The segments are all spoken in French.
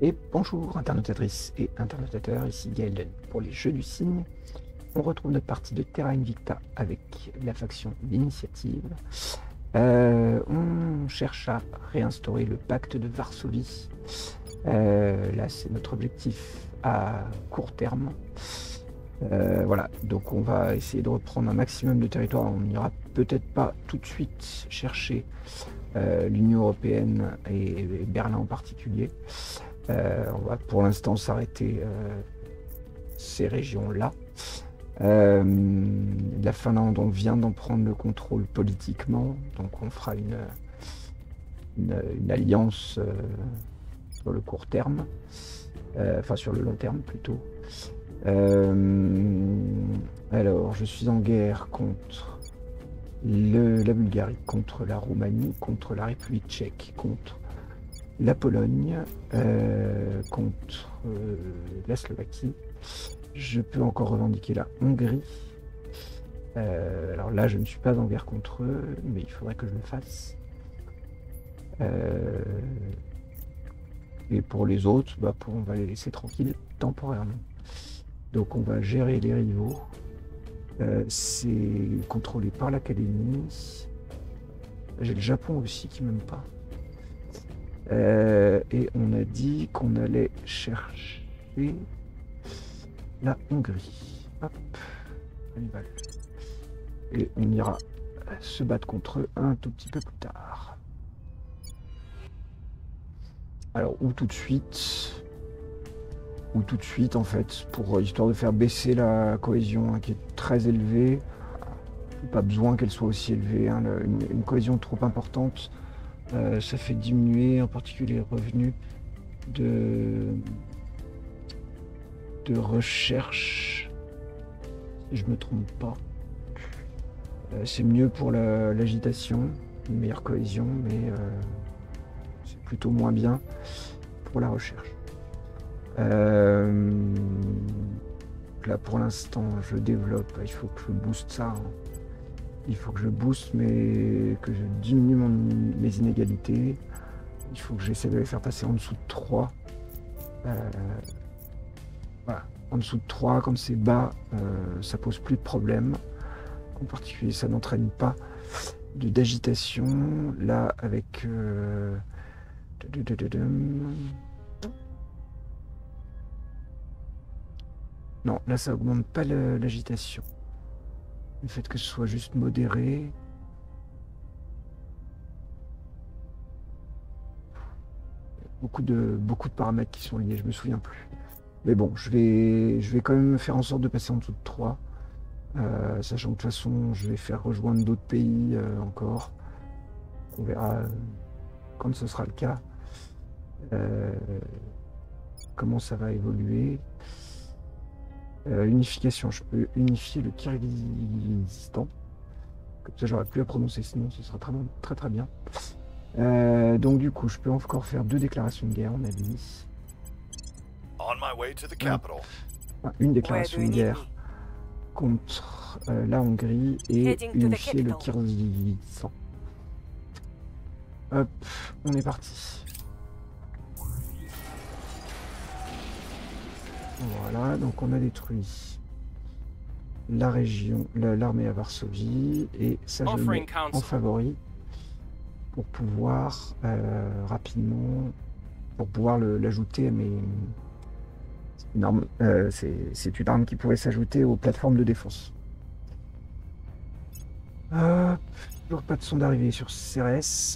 Et bonjour internautatrices et internautateurs, ici Gaël pour les Jeux du Cygne. On retrouve notre partie de Terra Invicta avec la faction d'Initiative. On cherche à réinstaurer le pacte de Varsovie. Là, c'est notre objectif à court terme. Voilà, donc on va essayer de reprendre un maximum de territoire. On n'ira peut-être pas tout de suite chercher l'Union européenne et Berlin en particulier. On va pour l'instant s'arrêter ces régions-là. La Finlande, on vient d'en prendre le contrôle politiquement, donc on fera une alliance sur le court terme, enfin sur le long terme plutôt. Alors, je suis en guerre contre la Bulgarie, contre la Roumanie, contre la République tchèque, contre la Pologne, contre la Slovaquie. Je peux encore revendiquer la Hongrie. Alors là, je ne suis pas en guerre contre eux, mais il faudrait que je le fasse. Et pour les autres, on va les laisser tranquilles temporairement. Donc on va gérer les rivaux. C'est contrôlé par l'Académie. J'ai le Japon aussi qui m'aime pas. Et on a dit qu'on allait chercher la Hongrie. Hop, Hannibal. Et on ira se battre contre eux un tout petit peu plus tard. Alors, ou tout de suite en fait, pour histoire de faire baisser la cohésion qui est très élevée. Pas besoin qu'elle soit aussi élevée, hein. Une cohésion trop importante, ça fait diminuer en particulier les revenus de recherche, si je me trompe pas. C'est mieux pour l'agitation, une meilleure cohésion, mais c'est plutôt moins bien pour la recherche. Là pour l'instant je développe, il faut que je booste ça, hein. Il faut que je booste, mais que je diminue mes inégalités. Il faut que j'essaie de les faire passer en dessous de 3. Voilà. En dessous de 3, comme c'est bas, ça pose plus de problème. En particulier, ça n'entraîne pas d'agitation. Là, avec... Non, là, ça augmente pas l'agitation. Le fait que ce soit juste modéré. Beaucoup de paramètres qui sont liés, je me souviens plus. Mais bon, je vais quand même faire en sorte de passer en dessous de 3. Sachant que de toute façon, je vais faire rejoindre d'autres pays encore. On verra quand ce sera le cas. Comment ça va évoluer. Unification, je peux unifier le Kyrgyzstan. Comme ça, j'aurais plus à prononcer, sinon ce sera très bien. Donc du coup, je peux encore faire 2 déclarations de guerre, on a dit. Une déclaration de guerre contre la Hongrie et unifier le Kyrgyzstan. Hop, on est parti. Voilà, donc on a détruit la région, l'armée à Varsovie, et ça je le mets en favori pour pouvoir rapidement, pour pouvoir l'ajouter à mes... C'est une arme qui pourrait s'ajouter aux plateformes de défense. Toujours pas de son d'arrivée sur CRS.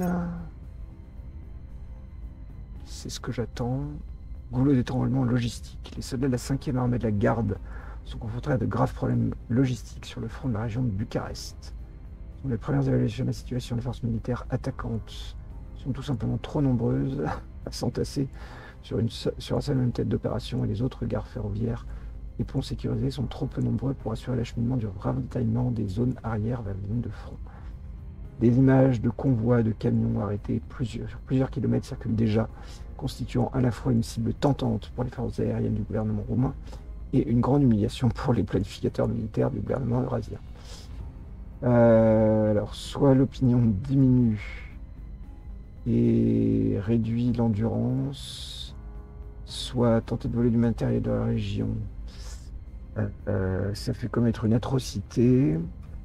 C'est ce que j'attends. Goulot d'étranglement logistique. Les soldats de la 5e armée de la garde sont confrontés à de graves problèmes logistiques sur le front de la région de Bucarest. Selon les premières évaluations de la situation, les forces militaires attaquantes sont tout simplement trop nombreuses à s'entasser sur un seul même tête d'opération, et les autres gares ferroviaires et ponts sécurisés sont trop peu nombreux pour assurer l'acheminement du ravitaillement des zones arrières vers les lignes de front. Des images de convois de camions arrêtés sur plusieurs kilomètres circulent déjà, constituant à la fois une cible tentante pour les forces aériennes du gouvernement roumain et une grande humiliation pour les planificateurs militaires du gouvernement eurasien. Alors, soit l'opinion diminue et réduit l'endurance, soit tenter de voler du matériel de la région. Ça fait commettre une atrocité.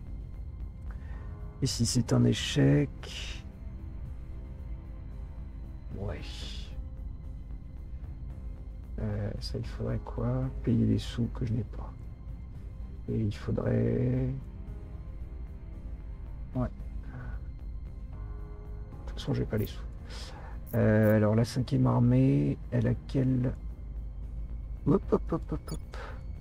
Et si c'est un échec... Ouais. Ça, il faudrait quoi? Payer les sous que je n'ai pas. Et il faudrait... Ouais. De toute façon, j'ai pas les sous. Alors, la 5e armée, elle a quelle... Hop, hop, hop, hop, hop.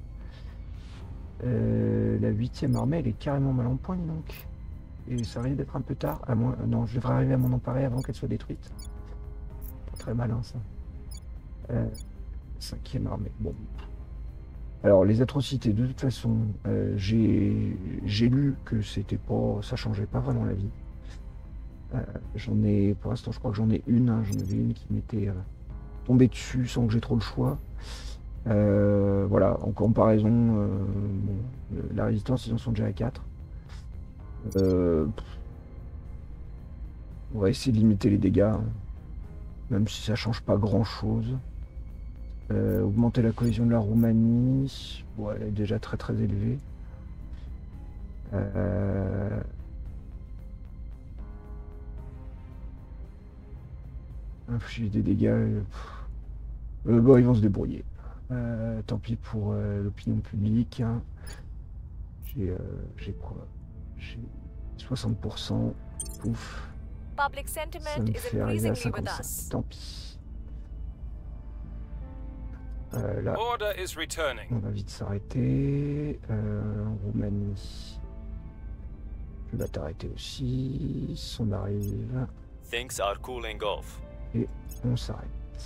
La 8e armée, elle est carrément mal en point, donc. Et ça risque d'être un peu tard. À moins... Non, je devrais arriver à m'en emparer avant qu'elle soit détruite. Pas très malin, ça. 5e armée. Bon. Alors, les atrocités, de toute façon, j'ai lu que c'était pas... ça changeait pas vraiment la vie. J'en ai... Pour l'instant, je crois que j'en ai une. Hein. J'en avais une qui m'était tombée dessus sans que j'ai trop le choix. Voilà, en comparaison, bon, la résistance, ils en sont déjà à 4. On va essayer de limiter les dégâts, hein, même si ça change pas grand chose. Augmenter la cohésion de la Roumanie, bon, elle est déjà très très élevée. Infliger des dégâts, bon, ils vont se débrouiller. Tant pis pour l'opinion publique. Hein. J'ai quoi? J'ai 60%. Pouf. Public Ça sentiment me is fait arriver à increasingly with 55. us. Tant pis. Là, Order is returning. on va vite s'arrêter. Roumanie. Je vais t'arrêter aussi. On arrive. Things are cooling off. Et on s'arrête.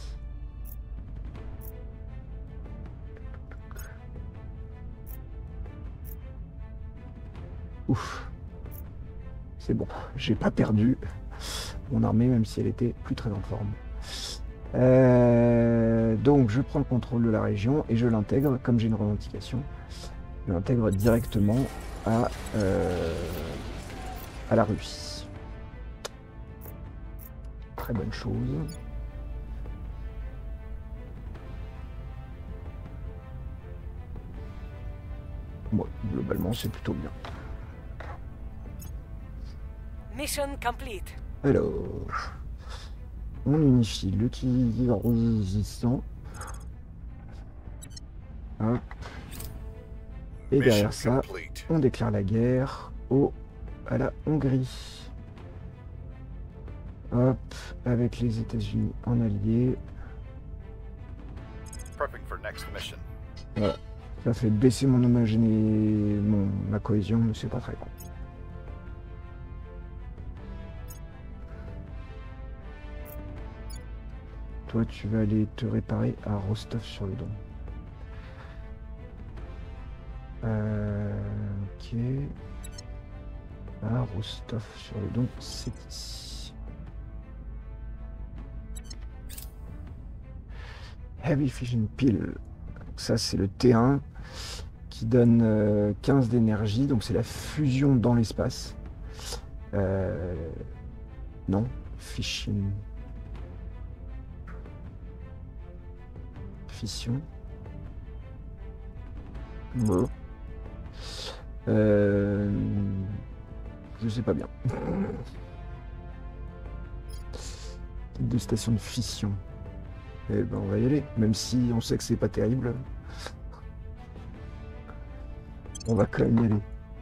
Ouf. C'est bon. J'ai pas perdu mon armée, même si elle était plus très en forme. Donc je prends le contrôle de la région et je l'intègre, comme j'ai une revendication, je l'intègre directement à la Russie. Très bonne chose. Bon, globalement c'est plutôt bien. Mission complete. Alors, on unifie le qui résistant. Hop. Et derrière ça, on déclare la guerre à la Hongrie. Hop, avec les États-Unis en allié. Voilà. Ça fait baisser mon homogénéité, ma cohésion, mais c'est pas très grand. Toi, tu vas aller te réparer à Rostov-sur-le-Don. Ok. Ah, Rostov-sur-le-Don, c'est ici. Heavy Fission Pile. Ça, c'est le T1 qui donne 15 d'énergie. Donc, c'est la fusion dans l'espace. Non, Fission. Fission. Bon. Je sais pas bien. Deux stations de fission. Eh ben on va y aller, même si on sait que c'est pas terrible. On va quand même y aller.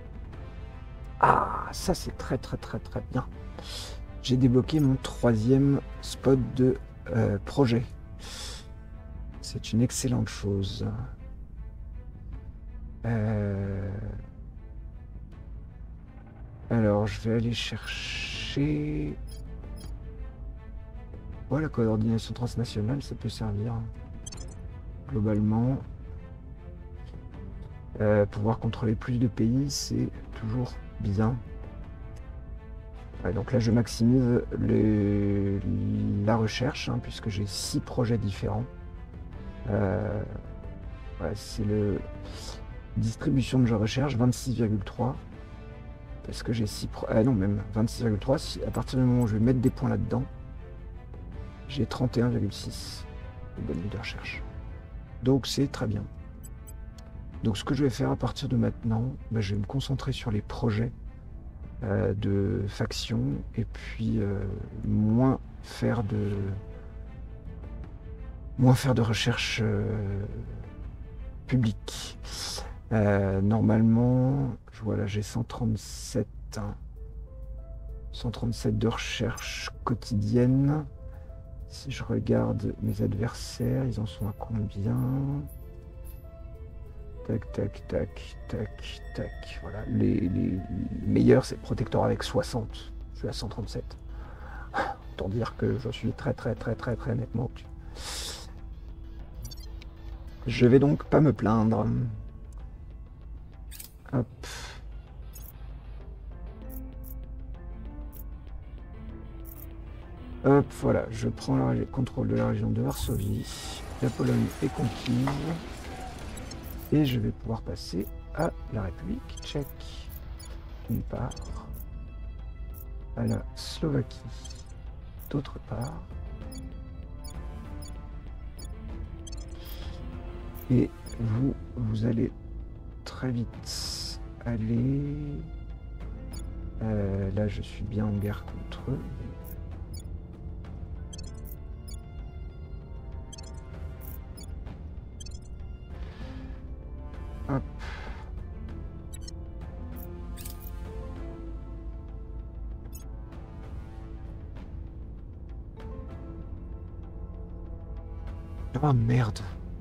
Ah, ça c'est très très très très bien. J'ai débloqué mon 3e spot de projet. C'est une excellente chose. Alors, je vais aller chercher... Ouais, la coordination transnationale, ça peut servir. Globalement. Pouvoir contrôler plus de pays, c'est toujours bien. Ouais, donc là, je maximise la recherche, hein, puisque j'ai 6 projets différents. Ouais, c'est le... Distribution de recherche, 26,3. Parce que j'ai 6... non, même 26,3. À partir du moment où je vais mettre des points là-dedans, j'ai 31,6. bonne idée de recherche. Donc c'est très bien. Donc ce que je vais faire à partir de maintenant, bah, je vais me concentrer sur les projets de factions et puis moins faire de recherche publique. Normalement, je vois là j'ai 137, hein, 137 de recherche quotidienne. Si je regarde mes adversaires, ils en sont à combien? Tac, tac, tac, tac, tac. Voilà. Les meilleurs, c'est Protector avec 60. Je suis à 137. Autant dire que je suis très nettement au-dessus. Je vais donc pas me plaindre. Hop. Hop, voilà. Je prends le contrôle de la région de Varsovie. La Pologne est conquise. Et je vais pouvoir passer à la République tchèque, d'une part, à la Slovaquie, d'autre part, et vous allez très vite aller... là, je suis bien en guerre contre eux. Hop. Ah merde.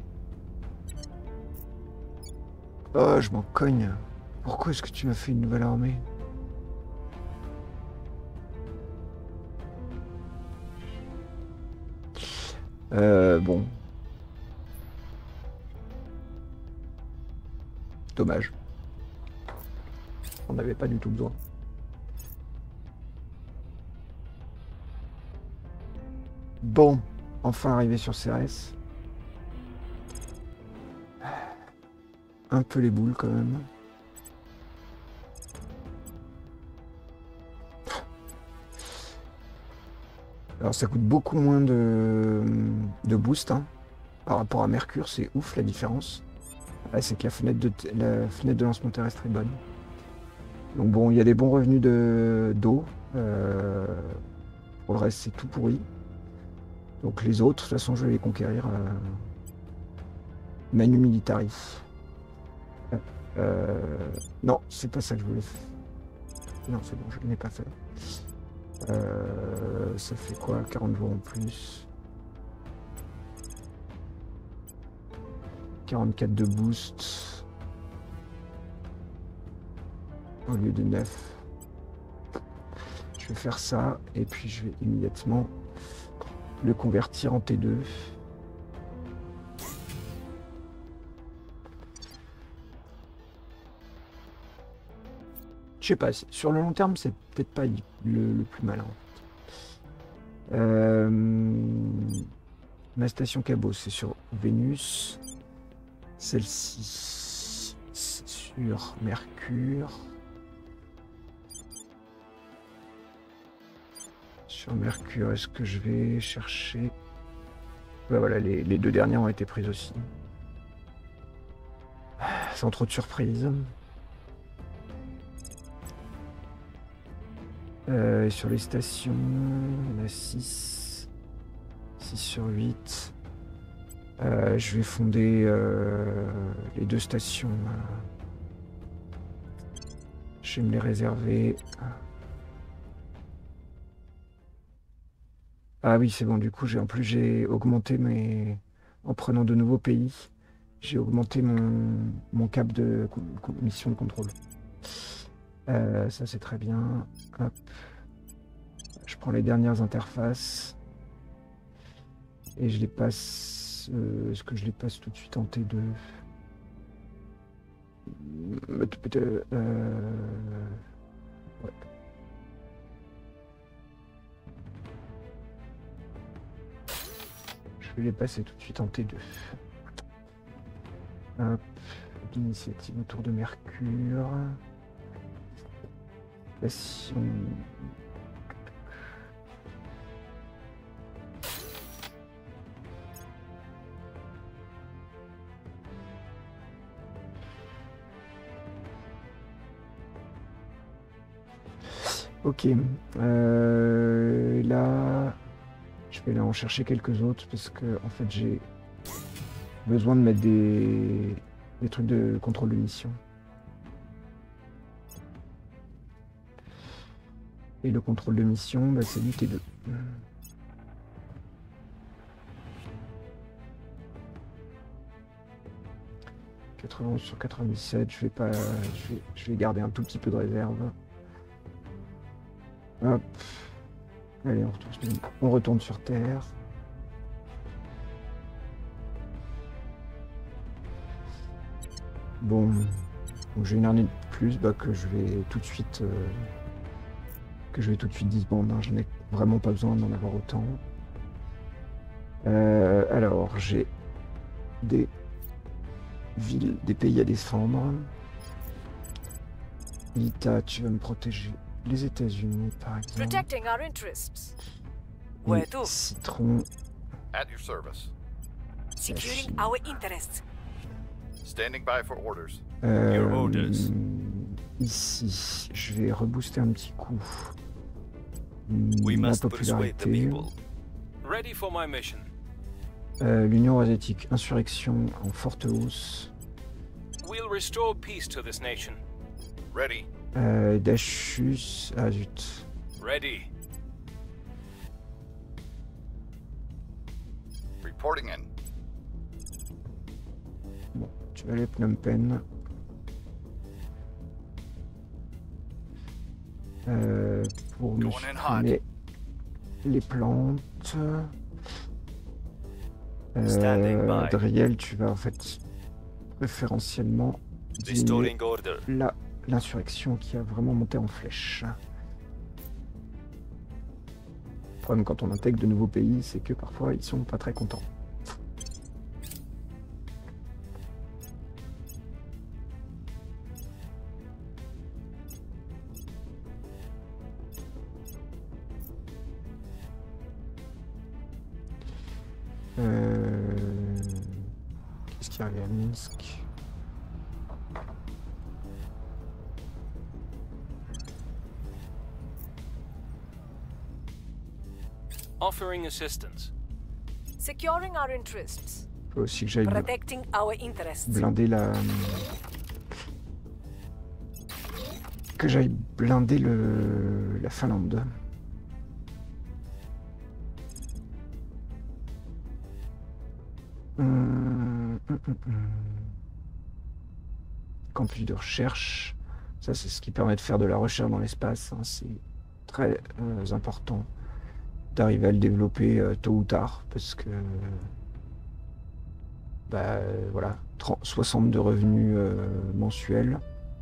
Oh, je m'en cogne. Pourquoi est-ce que tu m'as fait une nouvelle armée? Bon. Dommage. On n'avait pas du tout besoin. Bon, enfin arrivé sur Cérès. Un peu les boules quand même. Alors ça coûte beaucoup moins de boost, hein. Par rapport à Mercure, c'est ouf la différence. Là, c'est que la fenêtre de lancement terrestre est bonne. Donc bon, il y a des bons revenus d'eau. Pour le reste, c'est tout pourri. Donc les autres, de toute façon, je vais les conquérir manu militari. Non, c'est pas ça que je voulais faire. Non, c'est bon, je ne l'ai pas fait. Ça fait quoi? 40 jours en plus. 44 de boost. Au lieu de 9. Je vais faire ça et puis je vais immédiatement le convertir en T2. Je sais pas, sur le long terme, c'est peut-être pas le plus malin. Ma station Cabot, c'est sur Vénus. Celle-ci, c'est sur Mercure. Sur Mercure, est-ce que je vais chercher... Ouais, voilà, les deux dernières ont été prises aussi. Sans trop de surprises. Sur les stations, il y en a 6. 6 sur 8. Je vais fonder les deux stations. Je vais me les réserver. Ah oui, c'est bon, du coup, en plus, j'ai augmenté mes... En prenant de nouveaux pays, j'ai augmenté mon cap de mission de contrôle. Ça, c'est très bien. Hop. Je prends les dernières interfaces. Et je les passe... Est-ce que je les passe tout de suite en T2? Ouais. Je vais les passer tout de suite en T2. Hop. L'initiative autour de Mercure. Station... Ok. Là, je vais aller en chercher quelques autres parce que en fait j'ai besoin de mettre des trucs de contrôle de mission. Et le contrôle de mission, bah, c'est du T2. 91 sur 97, je vais garder un tout petit peu de réserve. Hop. Allez, on retourne sur Terre. Bon, donc j'ai une armée de plus que je vais tout de suite disband. Hein. Je n'ai vraiment pas besoin d'en avoir autant. Alors, j'ai des villes, des pays à défendre. Lita, tu vas me protéger. Les États-Unis, par exemple. Protecting our interests. Et Where to? Citron. At your service. Securing our interests. Standing by for orders. Your orders. Ici, je vais rebooster un petit coup. We Ma must persuade the popularité. people. Ready for my mission. L'Union asiatique, insurrection en forte hausse. We'll restore peace to this nation. Ready. Dachus, ah zut. Ready. Reporting in. Bon, tu vas aller Phnom Penh. Pour me Going in hot. supprimer les plantes. Standing by. Adriel, tu vas en fait préférentiellement diminuer Restoring order. l'insurrection qui a vraiment monté en flèche. Le problème quand on intègre de nouveaux pays, c'est que parfois ils sont pas très contents. Qu'est-ce qu'il y avait à Minsk? Offering assistance. Securing our interests. Il faut aussi que j'aille Protecting our interests. blinder la Finlande. Campus de recherche, ça c'est ce qui permet de faire de la recherche dans l'espace, hein. C'est très important d'arriver à le développer tôt ou tard parce que voilà, 60 de revenus mensuels.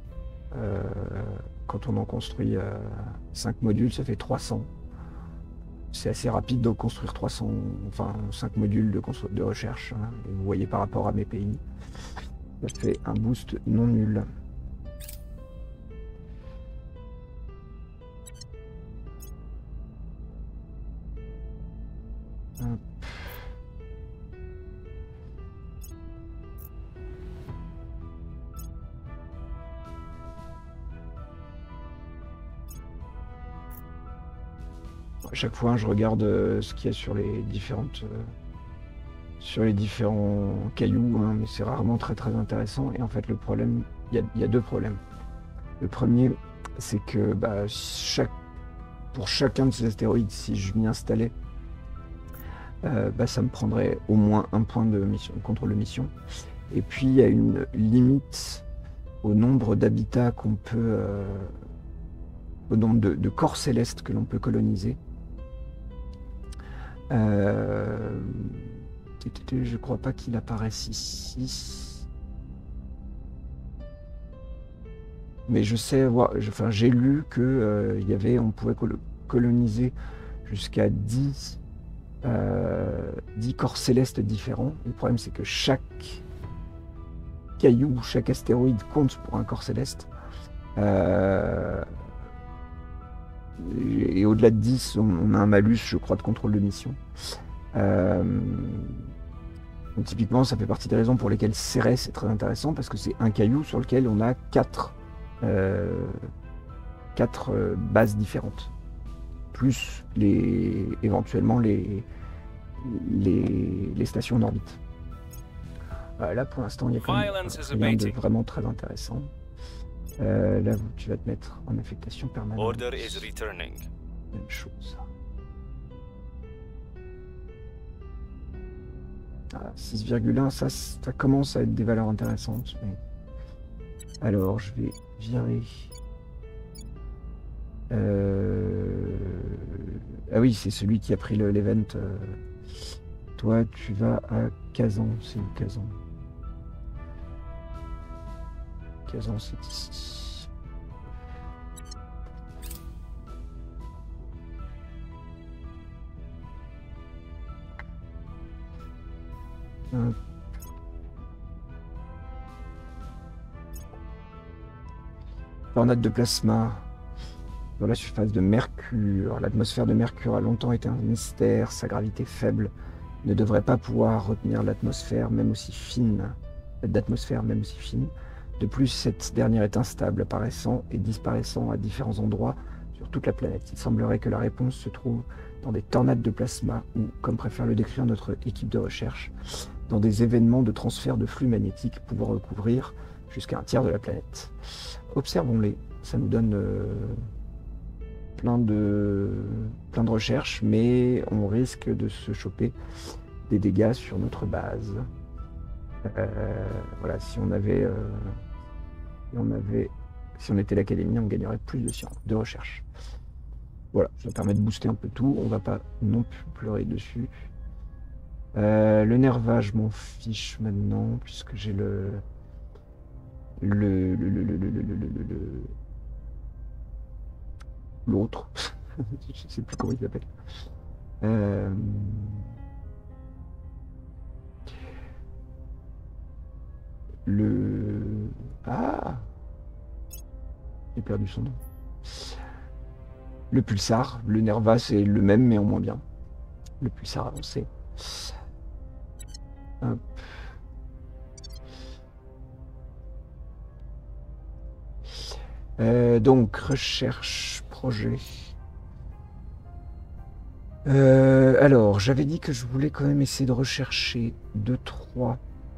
Quand on en construit 5 modules, ça fait 300. C'est assez rapide de construire 300, enfin 5 modules de recherche. Hein. Et vous voyez par rapport à mes pays, ça fait un boost non nul. Hop. À chaque fois, je regarde ce qu'il y a sur les différents cailloux, hein, mais c'est rarement très très intéressant. Et en fait, le problème, il y a deux problèmes. Le premier, c'est que pour chacun de ces astéroïdes, si je m'y installais, ça me prendrait au moins un point de contrôle de mission. Et puis, il y a une limite au nombre d'habitats qu'on peut, au nombre de corps célestes que l'on peut coloniser. Je crois pas qu'il apparaisse ici. Mais je sais, j'ai lu que on pouvait coloniser jusqu'à 10 corps célestes différents. Le problème, c'est que chaque caillou, chaque astéroïde compte pour un corps céleste. Et au-delà de 10, on a un malus, je crois, de contrôle de mission. Donc typiquement, ça fait partie des raisons pour lesquelles Cérès est très intéressant, parce que c'est un caillou sur lequel on a 4 4 bases différentes. Plus éventuellement les stations en orbite. Là pour l'instant il y a quand même rien de vraiment très intéressant. Là tu vas te mettre en affectation permanente. Order is returning. Même chose. 6,1, ça commence à être des valeurs intéressantes. Mais... Alors je vais virer. Ah oui, c'est celui qui a pris l'event. Toi, tu vas à Kazan. C'est où Kazan? Kazan, c'est ici. Tornade de plasma dans la surface de Mercure. L'atmosphère de Mercure a longtemps été un mystère. Sa gravité faible ne devrait pas pouvoir retenir l'atmosphère, même aussi fine. De plus, cette dernière est instable, apparaissant et disparaissant à différents endroits sur toute la planète. Il semblerait que la réponse se trouve dans des tornades de plasma ou, comme préfère le décrire notre équipe de recherche, dans des événements de transfert de flux magnétiques pouvant recouvrir jusqu'à un tiers de la planète. Observons-les. Ça nous donne plein de recherches, mais on risque de se choper des dégâts sur notre base. Voilà, si on était l'académie, on gagnerait plus de sciences, de recherche. Voilà, ça permet de booster un peu tout. On va pas non plus pleurer dessus. Le nervage, je m'en fiche maintenant, puisque j'ai l'autre. Je sais plus comment il s'appelle. J'ai perdu son nom. Le pulsar, le nerva, c'est le même mais en moins bien. Le pulsar avancé. Hop. Donc, recherche, projet. Alors, j'avais dit que je voulais quand même essayer de rechercher 2-3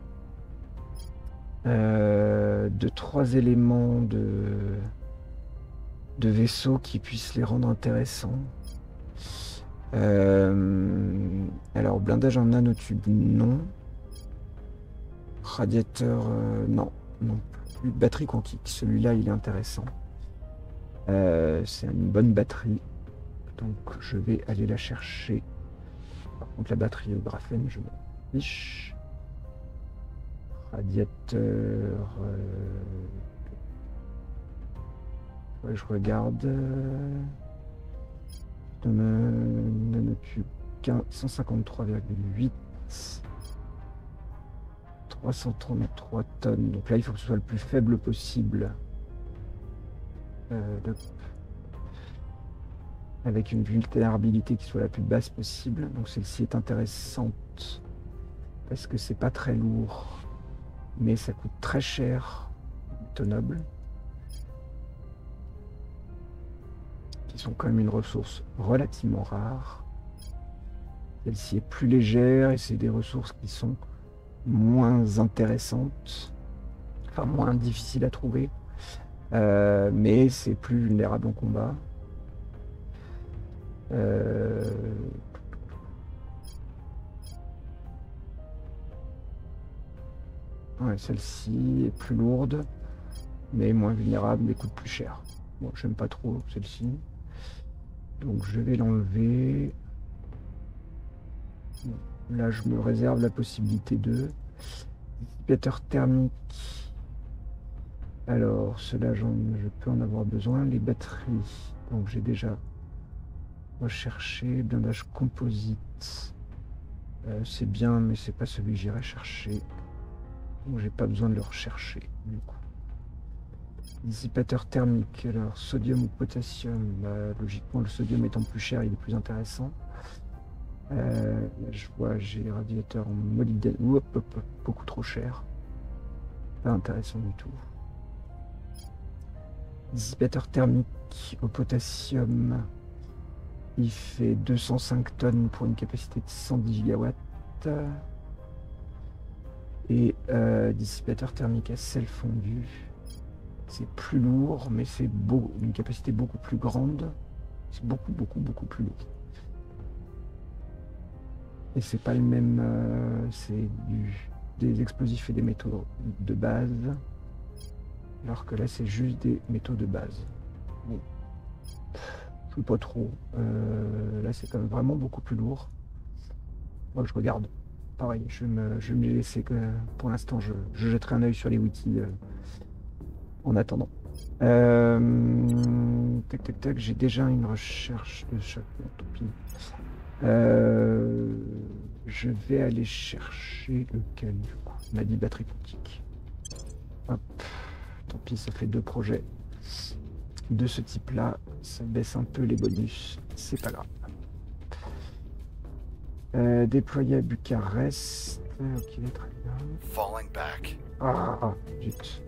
éléments de vaisseaux qui puissent les rendre intéressants. Alors, blindage en nanotube, non. Radiateur, non plus. Batterie quantique, celui-là, il est intéressant. C'est une bonne batterie. Donc, je vais aller la chercher. Par contre, la batterie au graphène, je m'en fiche. Radiateur... Ouais, je regarde... nanotube 153,8. 333 tonnes. Donc là, il faut que ce soit le plus faible possible. Avec une vulnérabilité qui soit la plus basse possible. Donc celle-ci est intéressante parce que c'est pas très lourd, mais ça coûte très cher. Tonable. Qui sont quand même une ressource relativement rare. Celle-ci est plus légère et c'est des ressources qui sont moins intéressantes, enfin moins difficiles à trouver, mais c'est plus vulnérable en combat. Ouais, celle-ci est plus lourde, mais moins vulnérable, mais coûte plus cher. Bon, j'aime pas trop celle-ci, donc je vais l'enlever. Bon, là, je me réserve la possibilité de dissipateur thermique. Alors, cela, je peux en avoir besoin. Les batteries, donc j'ai déjà recherché. Blindage composite, c'est bien, mais c'est pas celui que j'irai chercher. Donc, j'ai pas besoin de le rechercher du coup. Dissipateur thermique, alors sodium ou potassium, logiquement le sodium étant plus cher, il est plus intéressant. Là, je vois, j'ai radiateur en molybdène, beaucoup trop cher, pas intéressant du tout. Dissipateur thermique au potassium. Il fait 205 tonnes pour une capacité de 110 gigawatts. Et dissipateur thermique à sel fondu. C'est plus lourd, mais c'est une capacité beaucoup plus grande. C'est beaucoup plus lourd. Et c'est pas le même. C'est des explosifs et des métaux de base. Alors que là, c'est juste des métaux de base. Bon. Je sais pas trop. Là, c'est quand même vraiment beaucoup plus lourd. Moi, je regarde. Pareil, je vais me les laisser. Pour l'instant, je jetterai un œil sur les wikis en attendant. Tac, j'ai déjà une recherche de chaque. Tant pis. Je vais aller chercher lequel du coup. On m'a dit batterie quantique. Hop. Tant pis, ça fait 2 projets de ce type-là. Ça baisse un peu les bonus. C'est pas grave. Déployé à Bucarest. Ok, très bien. Falling back. Ah, zut.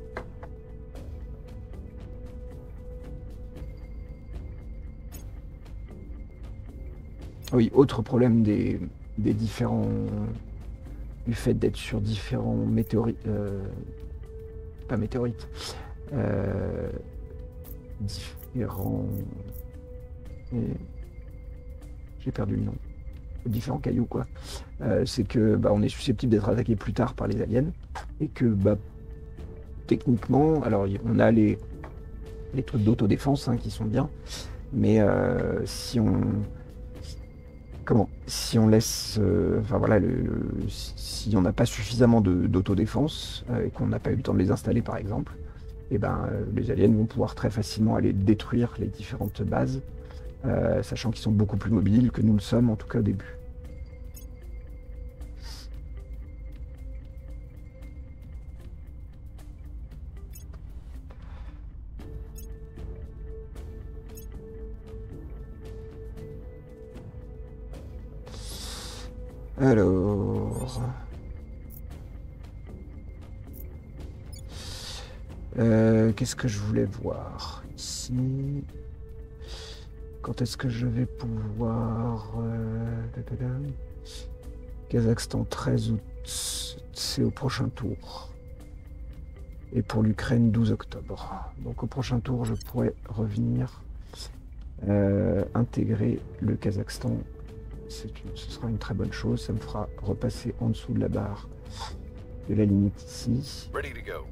Oui, autre problème des différents... Du fait d'être sur différents météorites... pas météorites. Différents... J'ai perdu le nom. Différents cailloux, quoi. C'est que on est susceptible d'être attaqué plus tard par les aliens. Et que, techniquement... Alors, on a les trucs d'autodéfense qui sont bien. Mais si on laisse, si on n'a pas suffisamment d'autodéfense et qu'on n'a pas eu le temps de les installer par exemple, les aliens vont pouvoir très facilement aller détruire les différentes bases, sachant qu'ils sont beaucoup plus mobiles que nous le sommes, en tout cas au début. Alors... qu'est-ce que je voulais voir ici? Quand est-ce que je vais pouvoir... Kazakhstan 13 août, c'est au prochain tour. Et pour l'Ukraine 12 octobre. Donc au prochain tour, je pourrais revenir intégrer le Kazakhstan. Ce sera une très bonne chose, ça me fera repasser en dessous de la barre de la limite ici. Ready to go.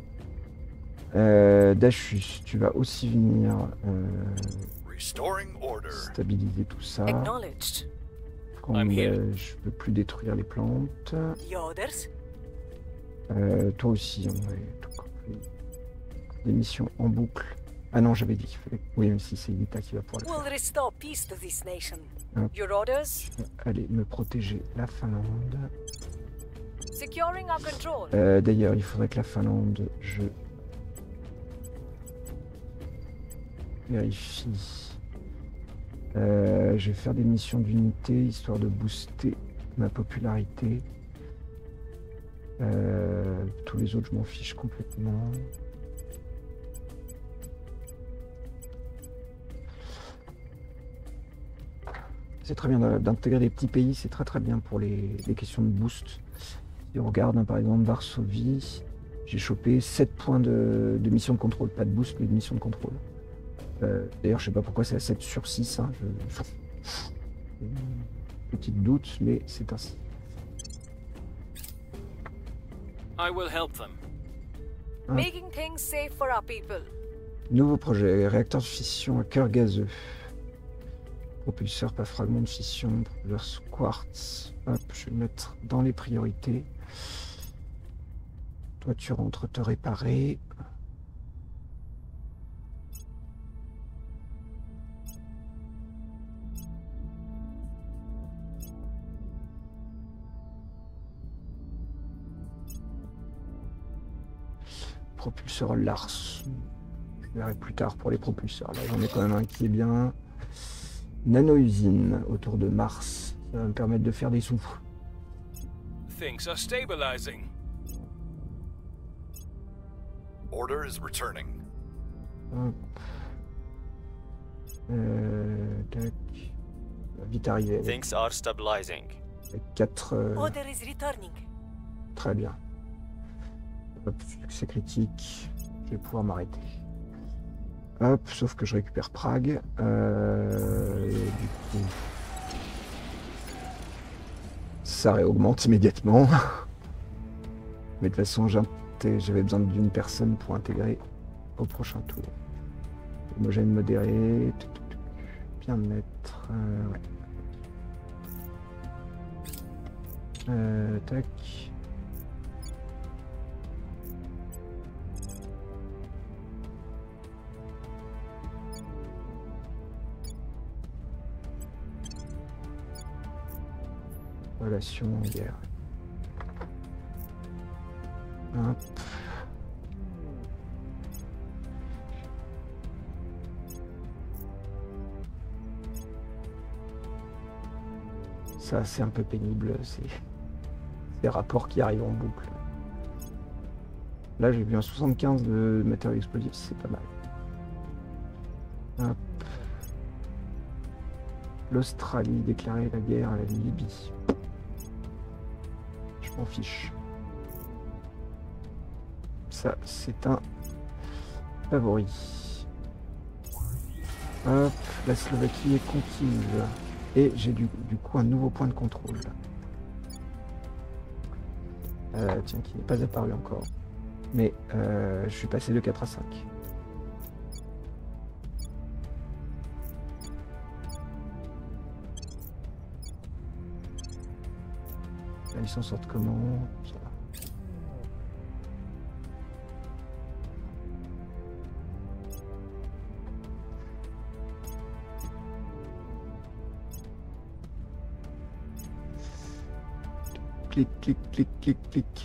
Dachus, tu vas aussi venir Restoring order. stabiliser tout ça. Acknowledged. Quand I'm here. je peux plus détruire les plantes. Yoders. Toi aussi, on va tout compris. Des missions en boucle. Ah non, j'avais dit qu'il fallait... Oui, même si c'est Ita qui va pouvoir le faire. We'll restore peace to this nation. Hop. Your orders? Je vais aller me protéger la Finlande. Securing our control. D'ailleurs, il faudrait que la Finlande, je vérifie. Je vais faire des missions d'unité histoire de booster ma popularité. Tous les autres, je m'en fiche complètement. C'est très bien d'intégrer des petits pays, c'est très bien pour les questions de boost. Si on regarde, par exemple, Varsovie, j'ai chopé 7 points de mission de contrôle, pas de boost, mais de mission de contrôle. D'ailleurs, je sais pas pourquoi c'est à 7 sur 6, petite doute, mais c'est ainsi. I will help them. Making things safe for our people. Nouveau projet, réacteur de fission à cœur gazeux. Propulseur, pas fragment de fission, propulseur quartz. Hop, je vais le mettre dans les priorités. Toi, tu rentres te réparer. Propulseur Lars. Je verrai plus tard pour les propulseurs. Là, j'en ai quand même un qui est bien. Nano-usine autour de Mars. Ça va me permettre de faire des sous. Things are stabilizing. Order is returning. Hop. Tac. Vite arrivé avec, Things are stabilizing. 4. Order is returning. Très bien. Hop, succès critique. Je vais pouvoir m'arrêter. Hop, sauf que je récupère Prague. Et du coup, ça réaugmente immédiatement. Mais de toute façon, j'avais besoin d'une personne pour intégrer au prochain tour. Homogène modéré. Bien mettre. Ouais. Tac. Relation en guerre. Hop. Ça, c'est un peu pénible, c'est des rapports qui arrivent en boucle. Là, j'ai vu un 75 de matériaux explosifs, c'est pas mal. Hop. L'Australie déclarait la guerre à la Libye. Je m'en fiche. Ça, c'est un favori. Hop, la Slovaquie est conquise. Et j'ai du coup un nouveau point de contrôle. Tiens, qui n'est pas apparu encore. Mais je suis passé de 4 à 5. Là, ils s'en sortent comment? Ça va. Clic, clic, clic, clic, clic.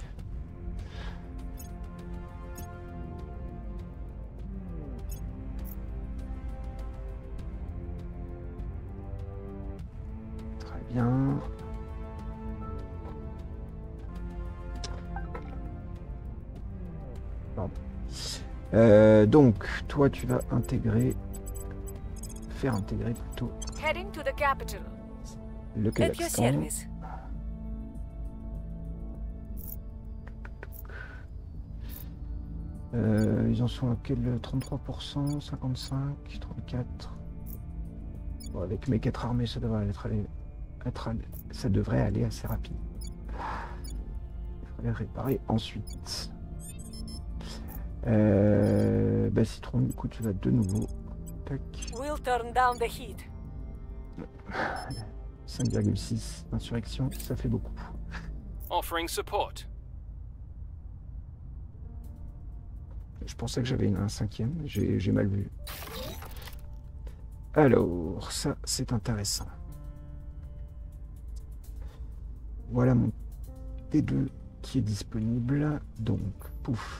Très bien. Pardon. Donc, toi, tu vas faire intégrer plutôt Heading to the capital. le At your Kazakhstan. service. Ils en sont à quel 33%, 55, 34. Bon, avec mes 4 armées, ça devrait ça devrait aller assez rapide. Il faut les réparer ensuite. Citron, du coup, tu vas de nouveau. Tac. We'll turn down the heat. 5,6 insurrection, ça fait beaucoup. Offering support. Je pensais que j'avais un 5e, j'ai mal vu. Alors, ça, c'est intéressant. Voilà mon T2 qui est disponible. Donc, pouf.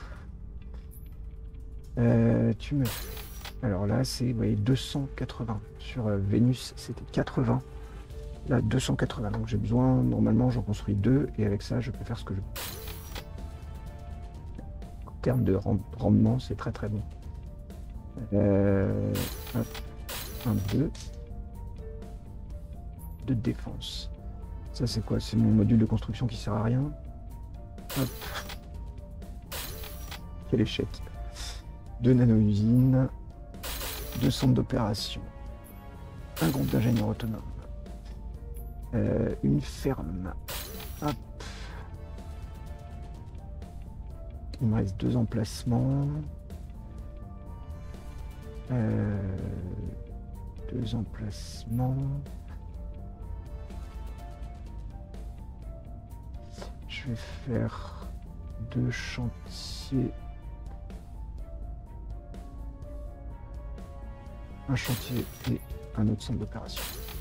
Tu me... Alors là, c'est, vous voyez, 280. Sur Vénus, c'était 80. Là, 280. Donc j'ai besoin, normalement, j'en construis 2. Et avec ça, je peux faire ce que je veux. En termes de rendement, c'est très très bon. Hop. 1, 2. 2 de défense. Ça, c'est quoi? C'est mon module de construction qui sert à rien. Hop. Quel échec. 2 nano-usines. 2 centres d'opération. Un groupe d'ingénieurs autonomes. Une ferme. Hop. Il me reste 2 emplacements. 2 emplacements. Je vais faire 2 chantiers. Un chantier et un autre centre d'opération.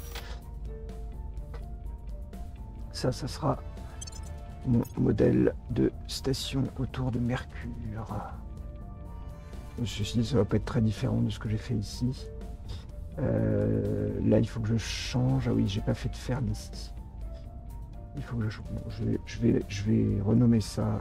Ça sera mon modèle de station autour de Mercure. Ceci dit, ça va pas être très différent de ce que j'ai fait ici. Là, il faut que je change. Ah oui, j'ai pas fait de ferme ici. Il faut que je vais renommer ça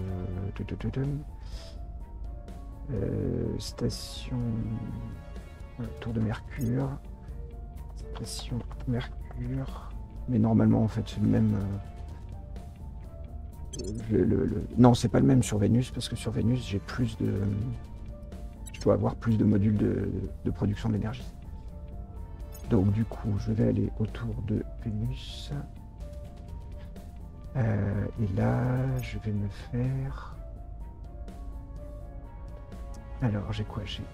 station Tour de Mercure. Pression Mercure. Mais normalement, en fait, c'est le même. Non, c'est pas le même sur Vénus, parce que sur Vénus, j'ai plus de. Je dois avoir plus de modules de production d'énergie. Donc, du coup, je vais aller autour de Vénus. Et là, je vais me faire. Alors, j'ai quoi? J'ai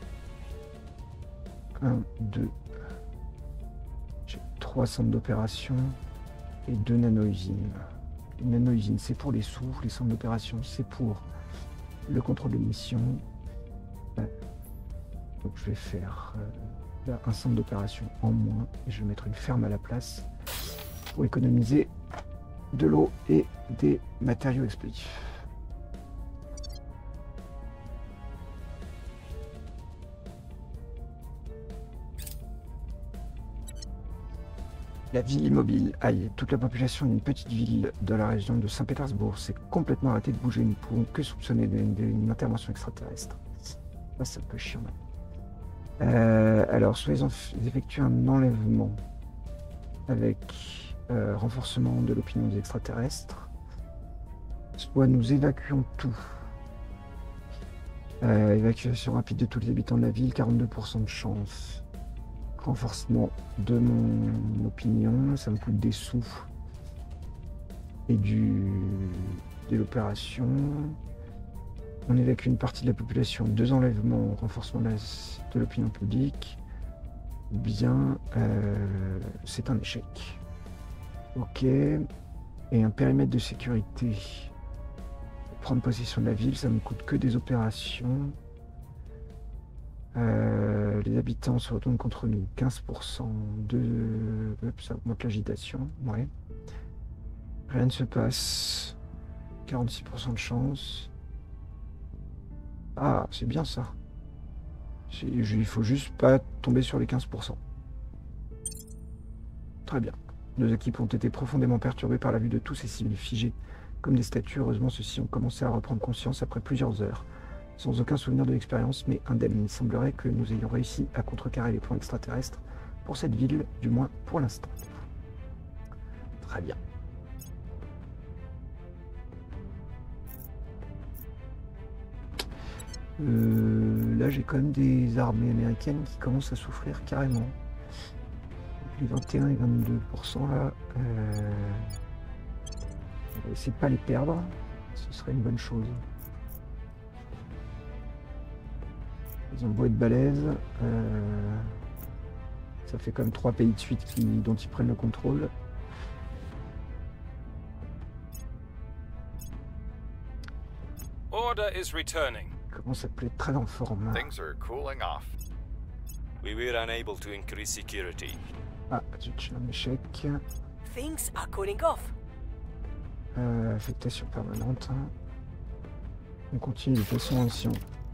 1, 2. J'ai 3 centres d'opération et 2 nano-usines. Les nano-usines, c'est pour les sous. Les centres d'opération, c'est pour le contrôle de mission. Donc, je vais faire là, un centre d'opération en moins et je vais mettre une ferme à la place pour économiser de l'eau et des matériaux explosifs. La ville immobile. Aïe, toute la population d'une petite ville de la région de Saint-Pétersbourg s'est complètement arrêtée de bouger. Nous ne pouvons que soupçonner d'une intervention extraterrestre. Ça, c'est un peu chiant. Alors, soit ils ont effectué un enlèvement avec renforcement de l'opinion des extraterrestres, soit nous évacuons tout. Évacuation rapide de tous les habitants de la ville, 42% de chance. Renforcement de mon opinion, ça me coûte des sous. Et de l'opération. On évacue une partie de la population, 2 enlèvements, renforcement de l'opinion publique. Bien, c'est un échec. Ok. Et un périmètre de sécurité. Prendre possession de la ville, ça me coûte que des opérations. Les habitants se retournent contre nous. 15% de... ça augmente l'agitation. Ouais. Rien ne se passe. 46% de chance. Ah, c'est bien ça. Il faut juste pas tomber sur les 15%. Très bien. Nos équipes ont été profondément perturbées par la vue de tous ces civils figés comme des statues. Heureusement, ceux-ci ont commencé à reprendre conscience après plusieurs heures. Sans aucun souvenir de l'expérience, mais indemne. Il semblerait que nous ayons réussi à contrecarrer les plans extraterrestres pour cette ville, du moins pour l'instant. Très bien. Là, j'ai quand même des armées américaines qui commencent à souffrir carrément. Les 21 et 22% là, on va essayer de pas les perdre. Ce serait une bonne chose. Ils ont beau être balèzes, ça fait quand même 3 pays de suite dont ils prennent le contrôle. Order is returning. Comment ça peut être très en forme. Things are cooling off. We were unable to increase security. Ah, j'ai un échec. Things are cooling off. Affectation permanente. On continue de façon ancien.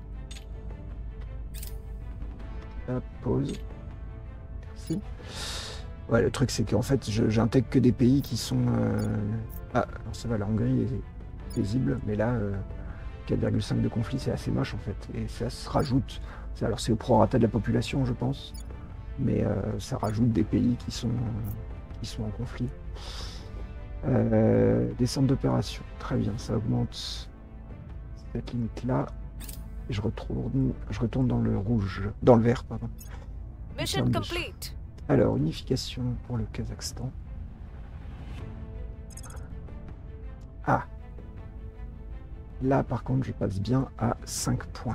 Hop, pause. Merci. Ouais, le truc c'est qu'en fait j'intègre que des pays qui sont... Ah, alors ça va, la Hongrie est paisible, mais là 4,5 de conflit, c'est assez moche en fait. Et ça se rajoute, alors c'est au prorata de la population je pense, mais ça rajoute des pays qui sont en conflit. Des centres d'opération, très bien, ça augmente cette limite là. Et je retourne dans le rouge, dans le vert, pardon. Mission complete. Alors, unification pour le Kazakhstan. Ah. Là, par contre, je passe bien à 5 points.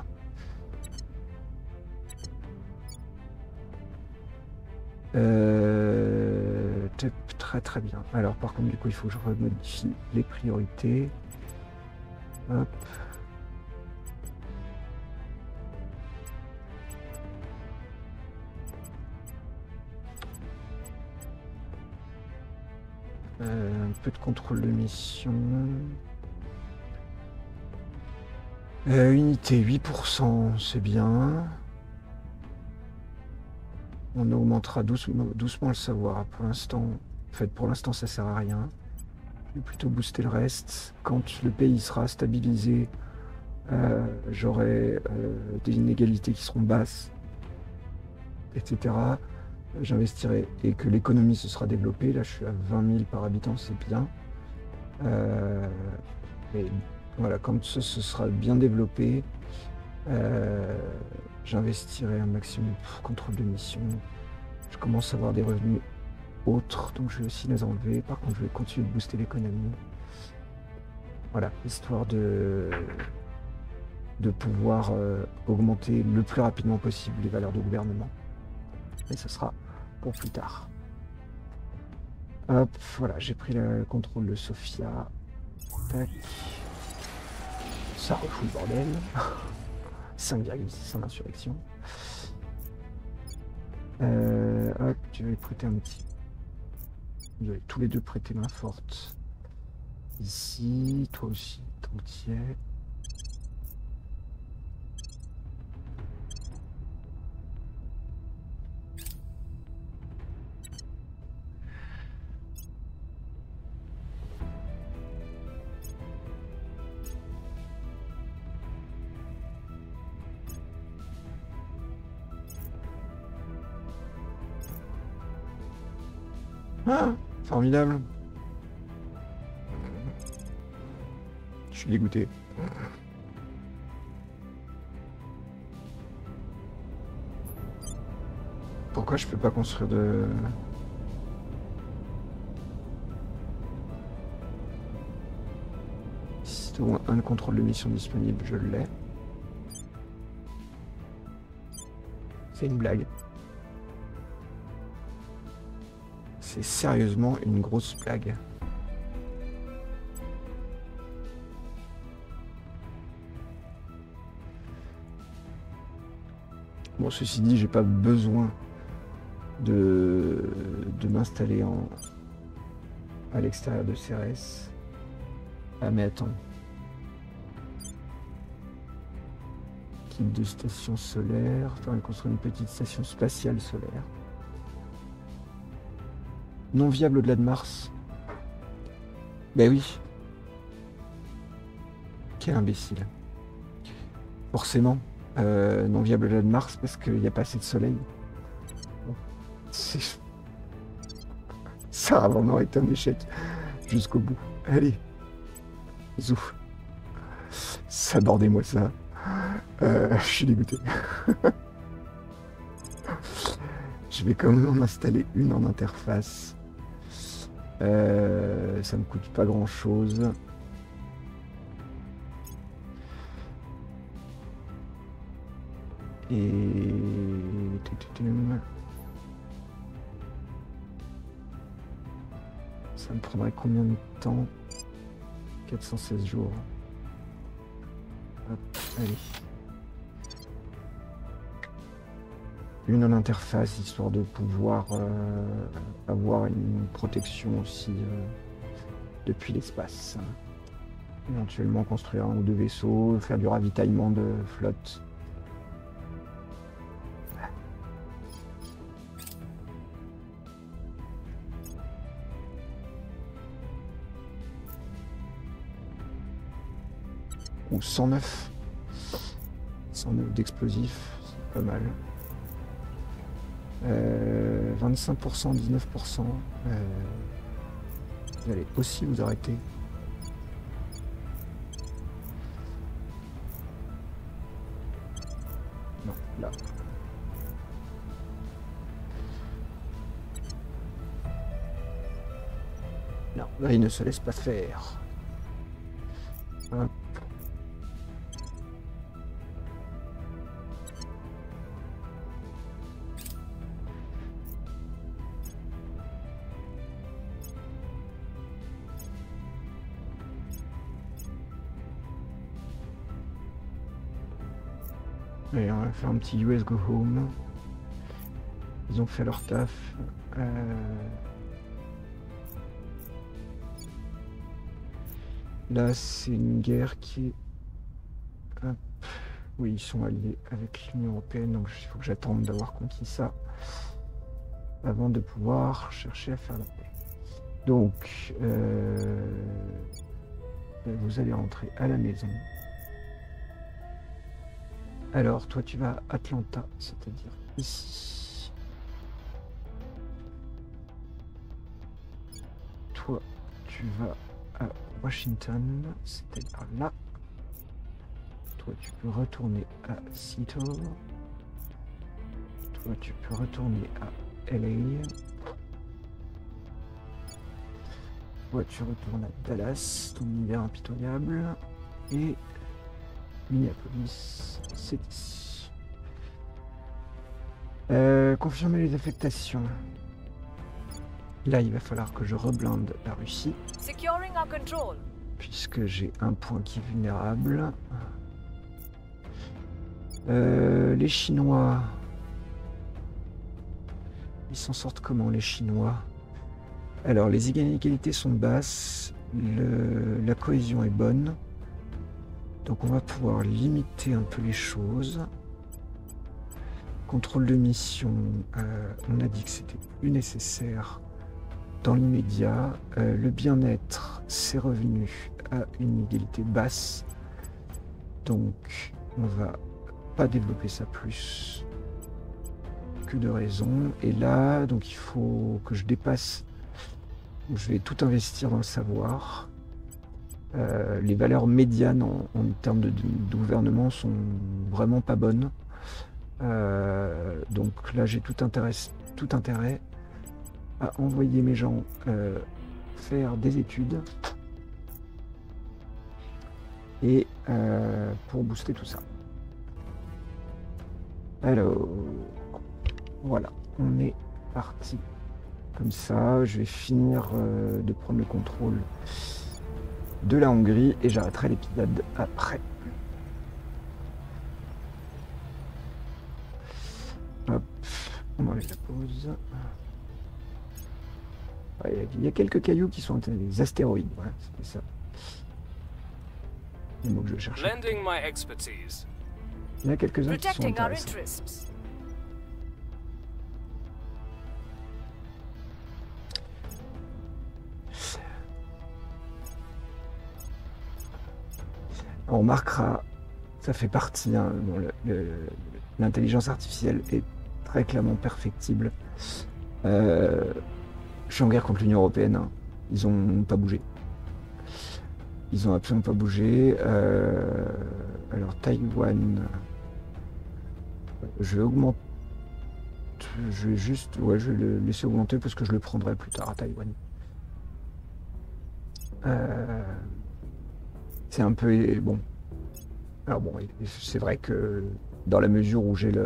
Très très bien. Alors, par contre, du coup, il faut que je remodifie les priorités. Hop. Un peu de contrôle de mission. Unité 8%, c'est bien. On augmentera doucement le savoir. Pour l'instant, ça sert à rien. Je vais plutôt booster le reste. Quand le pays sera stabilisé, j'aurai des inégalités qui seront basses. etc., j'investirai et que l'économie se sera développée. Là, je suis à 20 000 par habitant, c'est bien. Mais voilà, quand ce sera bien développé, j'investirai un maximum pour contrôle de mission. Je commence à avoir des revenus autres, donc je vais aussi les enlever. Par contre, je vais continuer de booster l'économie. Voilà, histoire de pouvoir augmenter le plus rapidement possible les valeurs de gouvernement. Et ce sera pour plus tard. Hop, voilà, j'ai pris le contrôle de Sofia. Tac. Ça refout le bordel. 5,6 en insurrection. Hop, tu vas prêter un petit... Vous allez tous les deux prêter main forte. Ici, toi aussi, tant que t'y es. Ah, formidable. Je suis dégoûté. Pourquoi je peux pas construire de... Si c'est au moins un contrôle de mission disponible, je l'ai. C'est une blague. C'est sérieusement une grosse blague. Bon, ceci dit, j'ai pas besoin de m'installer à l'extérieur de Cérès. Ah mais attends. Kit de station solaire. Il faudrait construire une petite station spatiale solaire. Non viable au-delà de Mars. Ben oui. Quel imbécile. Forcément. Non viable au-delà de Mars parce qu'il n'y a pas assez de soleil. Bon. Ça a vraiment été un échec jusqu'au bout. Allez. Zouf. Sabordez-moi ça. Je suis dégoûté. Je vais quand même en installer une en interface. Ça me coûte pas grand chose. Et ça me prendrait combien de temps? 416 jours. Hop, allez. Une en interface, histoire de pouvoir avoir une protection aussi depuis l'espace. Éventuellement construire un ou deux vaisseaux, faire du ravitaillement de flotte. Ou 109. 109 d'explosifs, c'est pas mal. 25%, 19%. Vous allez aussi vous arrêter. Non, là. Non, là il ne se laisse pas faire. Hop. Allez, on va faire un petit US Go Home. Ils ont fait leur taf. Là, c'est une guerre qui est... Hop. Oui, ils sont alliés avec l'Union Européenne, donc il faut que j'attende d'avoir conquis ça avant de pouvoir chercher à faire la paix. Donc, vous allez rentrer à la maison. Alors, toi, tu vas à Atlanta, c'est-à-dire ici. toi, tu vas à Washington, c'est-à-dire là. Toi, tu peux retourner à Seattle. Toi, tu peux retourner à LA. Toi, tu retournes à Dallas, ton univers impitoyable. Et Minneapolis, c'est ici. Confirmer les affectations. Là, il va falloir que je reblinde la Russie, Securing our control. puisque j'ai un point qui est vulnérable. Les Chinois... Ils s'en sortent comment, les Chinois? Alors, les inégalités sont basses, la cohésion est bonne. Donc on va pouvoir limiter un peu les choses. Contrôle de mission, on a dit que c'était plus nécessaire dans l'immédiat. Le bien-être, c'est revenu à une égalité basse. Donc on va pas développer ça plus que de raison. Et là, donc il faut que je dépasse. Je vais tout investir dans le savoir. Les valeurs médianes en termes de gouvernement sont vraiment pas bonnes. Donc là, j'ai tout intérêt à envoyer mes gens faire des études et pour booster tout ça. Alors, voilà, on est parti comme ça. Je vais finir de prendre le contrôle de la Hongrie et j'arrêterai l'épisode après. Hop, on enlève la pause. Ouais, il y a quelques cailloux qui sont des astéroïdes, voilà, c'était ça. Les mots que je cherchais. Lending my expertise. Il y en a quelques-uns qui sont Protecting our intéressants. interests. On remarquera, ça fait partie, hein, bon, l'intelligence artificielle est très clairement perfectible. Je suis en guerre contre l'Union Européenne, hein. Ils ont pas bougé. Ils ont absolument pas bougé. Alors Taïwan, je vais augmenter. Je vais juste, ouais, je vais le laisser augmenter parce que je le prendrai plus tard à Taïwan. C'est un peu bon. Alors bon, c'est vrai que dans la mesure où j'ai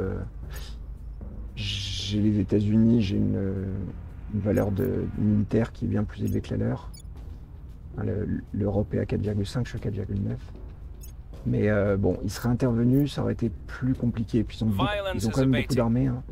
les États-Unis, j'ai une valeur de militaire qui est bien plus élevée que la leur. L'Europe est à 4,5, je suis à 4,9. Mais bon, ils seraient intervenus, ça aurait été plus compliqué. Et puis ils ont quand même beaucoup d'armées. Hein.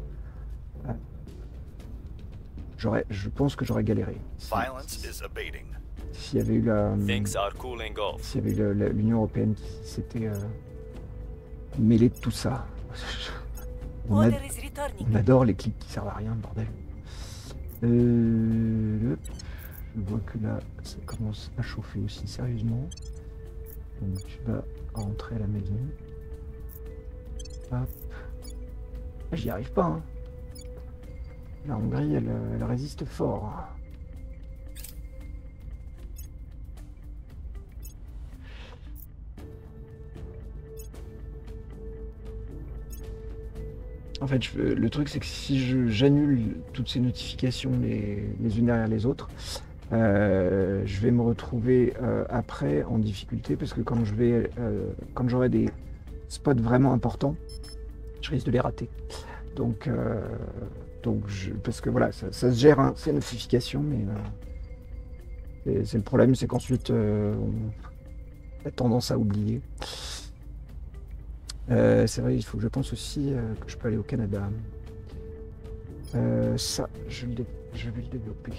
Je pense que j'aurais galéré. Violence is abating. S'il y avait eu Things are cooling off. s'il y avait eu l'Union Européenne qui s'était mêlée de tout ça. Order is returning. On adore les clics qui servent à rien, bordel. Je vois que là, ça commence à chauffer aussi sérieusement. Donc tu vas rentrer à la maison. Hop. Ah, j'y arrive pas. Hein. La Hongrie, elle résiste fort. En fait, le truc, c'est que si j'annule toutes ces notifications les unes derrière les autres, je vais me retrouver après en difficulté parce que quand j'aurai des spots vraiment importants, je risque de les rater. Donc parce que voilà, ça se gère, hein, ces notifications, mais c'est le problème, c'est qu'ensuite on a tendance à oublier. C'est vrai, il faut que je pense aussi que je peux aller au Canada. Ça, je vais le développer.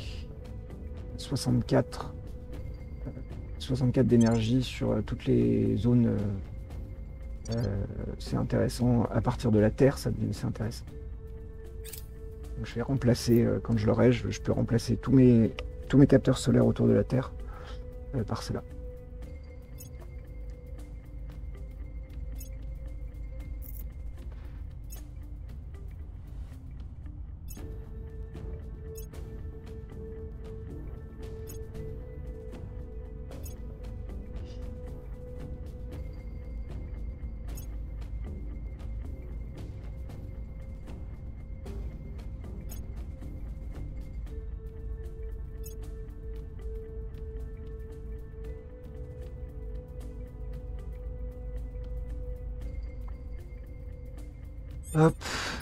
64 d'énergie sur toutes les zones. C'est intéressant. À partir de la Terre, c'est intéressant. Donc, je vais remplacer, quand je l'aurai, je peux remplacer tous mes capteurs solaires autour de la Terre par cela. Hop,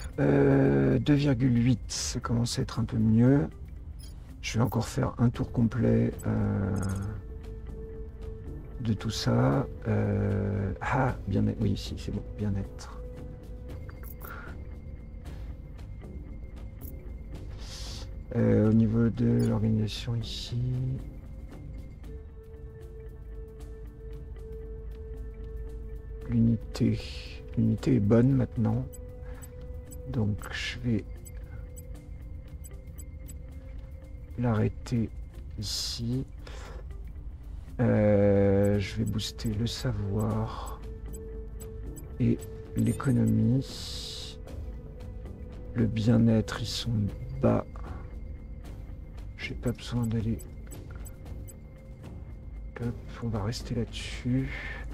2,8, ça commence à être un peu mieux. Je vais encore faire un tour complet de tout ça. Ah, bien-être, oui, si, c'est bon, bien-être. Au niveau de l'organisation ici... L'unité est bonne maintenant. Donc je vais l'arrêter ici. Je vais booster le savoir et l'économie. Le bien-être, ils sont bas. J'ai pas besoin d'aller... Hop, on va rester là-dessus.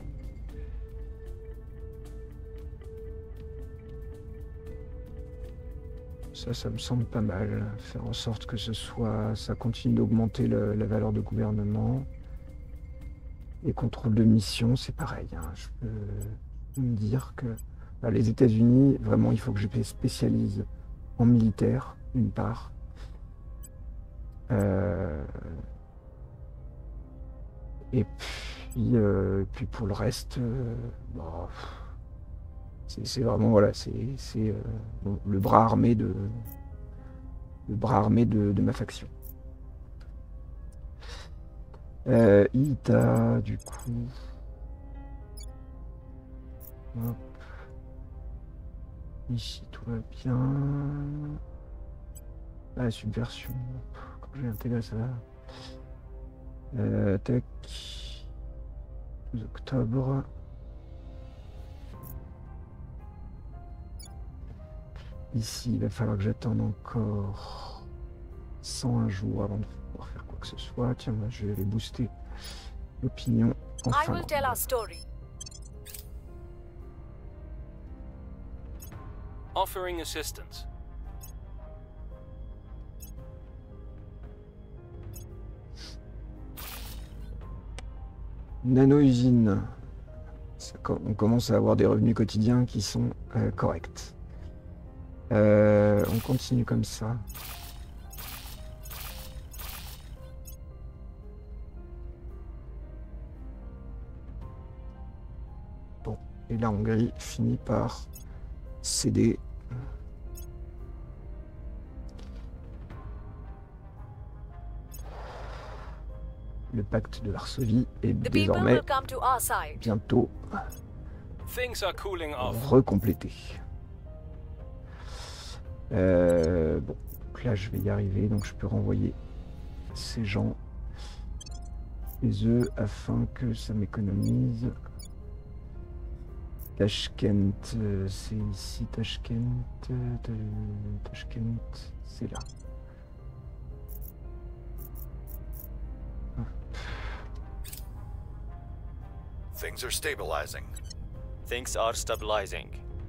Ça me semble pas mal. Faire en sorte que ça continue d'augmenter la valeur de gouvernement. Et contrôle de mission, c'est pareil. Hein. Je peux me dire que les États-Unis, vraiment, il faut que je les spécialise en militaire, d'une part. Et puis pour le reste, c'est vraiment voilà, c'est le bras armé de ma faction. Ita, du coup. Hop. Ici tout va bien. Ah, subversion. Quand je vais intégrer ça là. Tac. 12 octobre. Ici, il va falloir que j'attende encore 101 jours avant de pouvoir faire quoi que ce soit. Tiens, moi, je vais aller booster l'opinion en I will Finlande. tell our story. Offering assistance. Nano-usine. On commence à avoir des revenus quotidiens qui sont corrects. On continue comme ça. Bon, et la Hongrie finit par céder. Le pacte de Varsovie est The people désormais will come to our side. bientôt Things are cooling off. recomplété. Bon, donc là je vais y arriver, donc je peux renvoyer ces gens chez eux afin que ça m'économise. Tashkent, c'est ici, Tashkent, c'est là. Things are stabilizing. Things are stabilizing.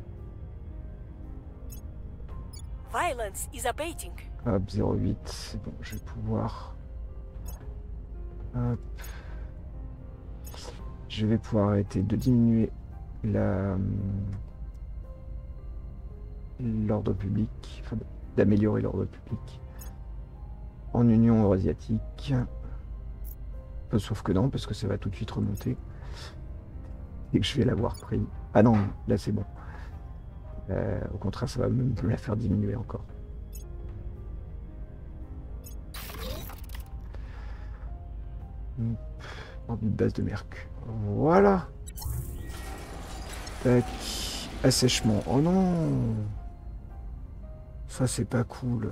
Violence is abating. Hop, 0,8, c'est bon, je vais pouvoir... Hop. Je vais pouvoir arrêter de diminuer l'ordre public, enfin, d'améliorer l'ordre public en Union Eurasiatique. Sauf que non, parce que ça va tout de suite remonter. Et que je vais l'avoir pris. Ah non, là c'est bon. Au contraire, ça va même me la faire diminuer encore. En base de mercure. Voilà. Tac. Assèchement. Oh non. Ça c'est pas cool.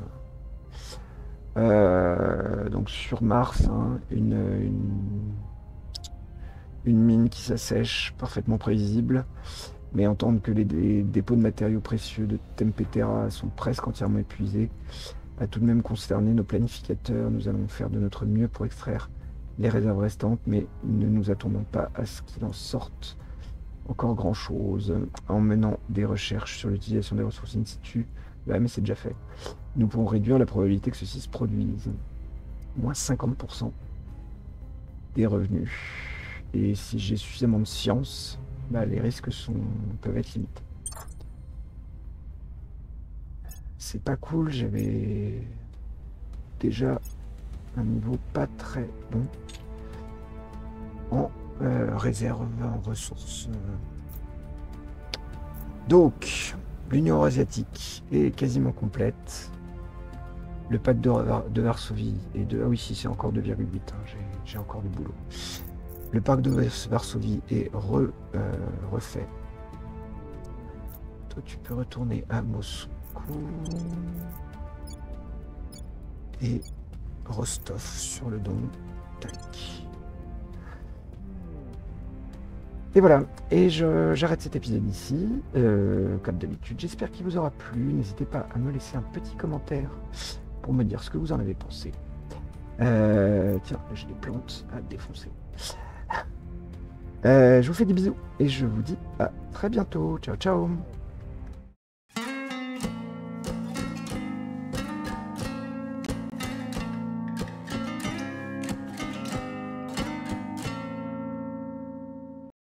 Donc sur Mars, hein, une mine qui s'assèche, parfaitement prévisible. Mais entendre que les dépôts de matériaux précieux de Tempéterra sont presque entièrement épuisés a tout de même consterné nos planificateurs. Nous allons faire de notre mieux pour extraire les réserves restantes, mais ne nous attendons pas à ce qu'il en sorte encore grand-chose. En menant des recherches sur l'utilisation des ressources in situ, mais c'est déjà fait, nous pourrons réduire la probabilité que ceci se produise. Moins 50% des revenus. Et si j'ai suffisamment de science, les risques peuvent être limités. c'est pas cool, j'avais déjà un niveau pas très bon en réserve, en ressources. Donc, l'Union Eurasiatique est quasiment complète. Le pacte de Varsovie est de... Ah oui, si, c'est encore 2,8, hein, j'ai encore du boulot. Le pacte de Varsovie est refait. Toi, tu peux retourner à Moscou. Et Rostov sur le Don. Tac. Et voilà, et j'arrête cet épisode ici, comme d'habitude. J'espère qu'il vous aura plu. N'hésitez pas à me laisser un petit commentaire pour me dire ce que vous en avez pensé. Tiens, j'ai des plantes à défoncer. Je vous fais des bisous et je vous dis à très bientôt. Ciao, ciao.